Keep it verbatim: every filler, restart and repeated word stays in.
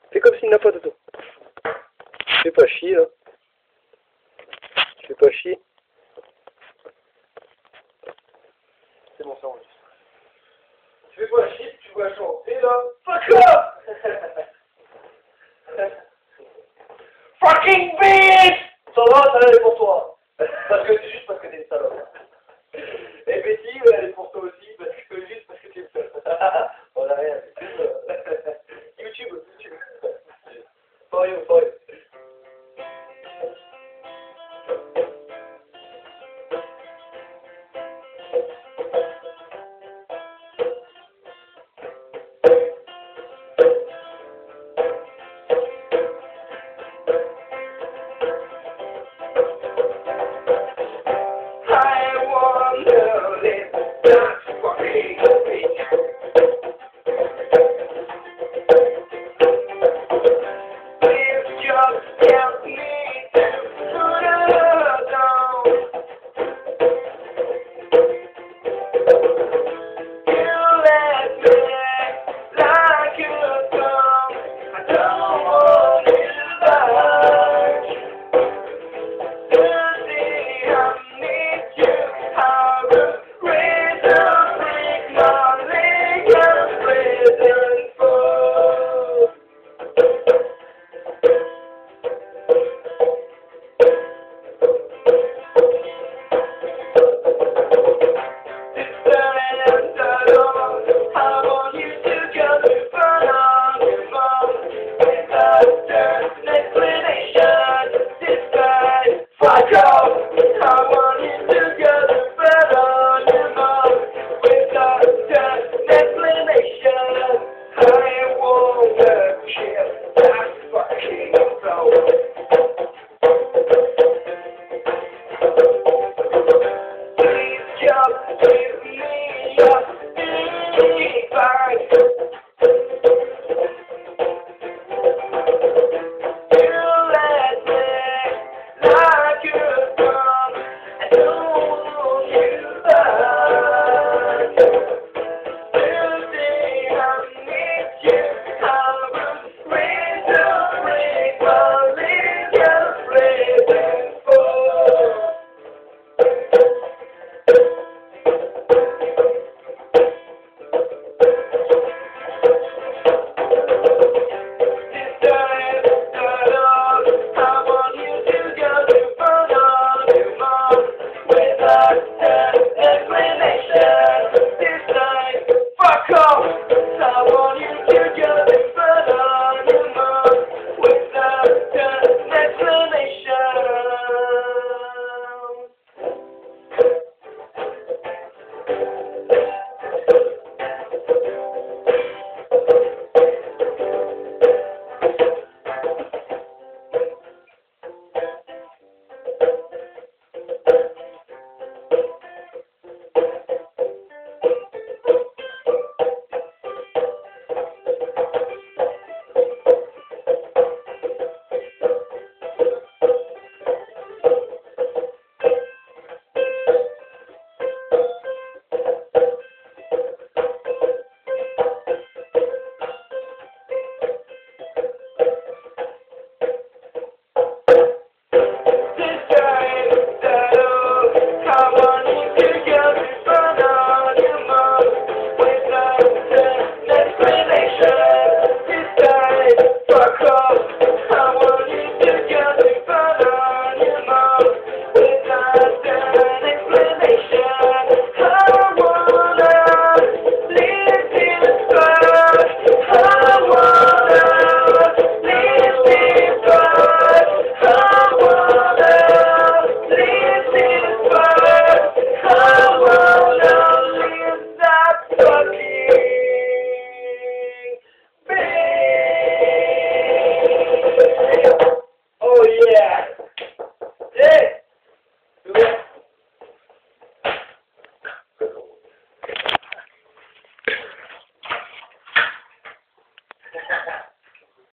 Fais comme s'il n'a pas de dos. Fais pas chier, là. Fais pas chier. C'est bon, ça enregistre. Tu fais pas chier, tu vas chanter là. Fuck off! Fucking bitch! Ça va, ça elle est pour toi. Parce que c'est juste parce que t'es une salope. Et Betty, elle est pour toi aussi, parce que juste parce que t'es une salope. On a rien. YouTube, YouTube. For you, for you.